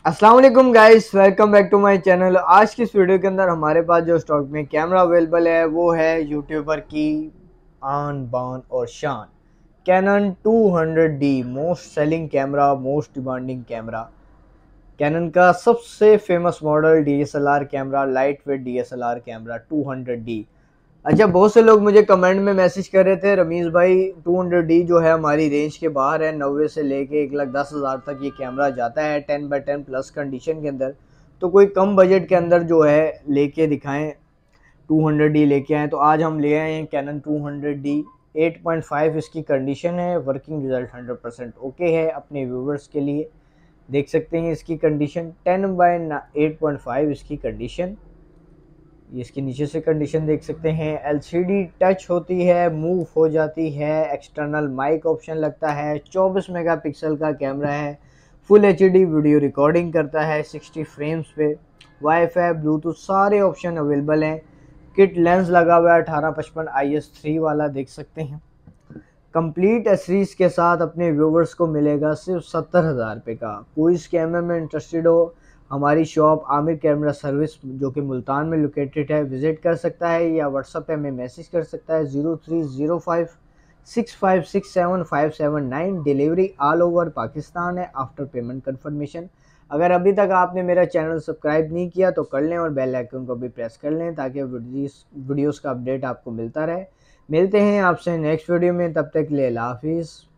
अस्सलाम वालेकुम guys, welcome back to my channel. आज की इस वीडियो के अंदर हमारे पास जो स्टॉक में कैमरा अवेलेबल है वो है यूट्यूबर की आन बान और शान Canon 200D most selling camera, most demanding camera, Canon का सबसे famous model DSLR camera, light weight DSLR camera 200D। अच्छा, बहुत से लोग मुझे कमेंट में मैसेज कर रहे थे, रमीज़ भाई 200D जो है हमारी रेंज के बाहर है, 90 से लेके 1,10,000 तक ये कैमरा जाता है 10x10 प्लस कंडीशन के अंदर। तो कोई कम बजट के अंदर जो है लेके दिखाएं, 200D लेके आएँ। तो आज हम ले आए हैं कैनन 200D। 8.5 इसकी कंडीशन है, वर्किंग रिजल्ट 100% ओके है। अपने व्यूवर्स के लिए देख सकते हैं इसकी कंडीशन 10/8.5 इसकी कंडीशन। ये इसके नीचे से कंडीशन देख सकते हैं। एलसीडी टच होती है, मूव हो जाती है, एक्सटर्नल माइक ऑप्शन लगता है, 24 मेगापिक्सल का कैमरा है, फुल एचडी वीडियो रिकॉर्डिंग करता है 60 फ्रेम्स पे, वाईफाई ब्लूटूथ सारे ऑप्शन अवेलेबल हैं। किट लेंस लगा हुआ है 1855 IS3 वाला, देख सकते हैं। कंप्लीट एसरीज के साथ अपने व्यूवर्स को मिलेगा सिर्फ 70,000 रुपये का। कोई इस कैमरे में इंटरेस्टेड हो, हमारी शॉप आमिर कैमरा सर्विस जो कि मुल्तान में लोकेटेड है, विजिट कर सकता है या व्हाट्सएप पे हमें मैसेज कर सकता है 03056567 डिलीवरी ऑल ओवर पाकिस्तान है आफ्टर पेमेंट कंफर्मेशन। अगर अभी तक आपने मेरा चैनल सब्सक्राइब नहीं किया तो कर लें और बेल आइकन को भी प्रेस कर लें ताकि वीडियोस का अपडेट आपको मिलता रहे। मिलते हैं आपसे नेक्स्ट वीडियो में, तब तक के लिए अल्लाह हाफिज़।